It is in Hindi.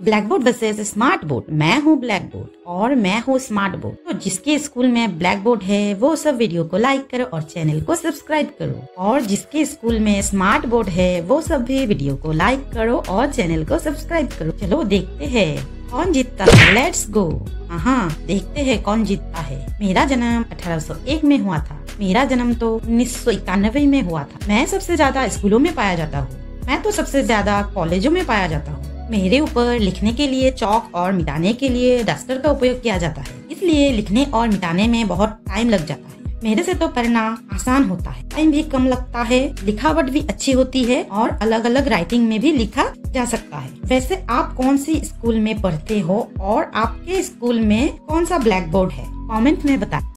Black board versus smart board. मैं हूँ ब्लैक बोर्ड और मैं हूँ स्मार्ट बोर्ड। तो जिसके स्कूल में ब्लैक बोर्ड है वो सब वीडियो को लाइक करो और चैनल को सब्सक्राइब करो, और जिसके स्कूल में स्मार्ट बोर्ड है वो सब भी वीडियो को लाइक करो और चैनल को सब्सक्राइब करो। चलो देखते हैं कौन जीतता है। Let's go. हाँ, देखते हैं कौन जीतता है। मेरा जन्म 1801 में हुआ था। मेरा जन्म तो 1991 में हुआ था। मैं सबसे ज्यादा स्कूलों में पाया जाता हूँ। मैं तो सबसे ज्यादा कॉलेजों में पाया जाता हूँ। मेरे ऊपर लिखने के लिए चौक और मिटाने के लिए डस्टर का उपयोग किया जाता है, इसलिए लिखने और मिटाने में बहुत टाइम लग जाता है। मेरे से तो पढ़ना आसान होता है, टाइम भी कम लगता है, लिखावट भी अच्छी होती है और अलग अलग राइटिंग में भी लिखा जा सकता है। वैसे आप कौन सी स्कूल में पढ़ते हो और आपके स्कूल में कौन सा ब्लैक बोर्ड है? कमेंट में बताएं।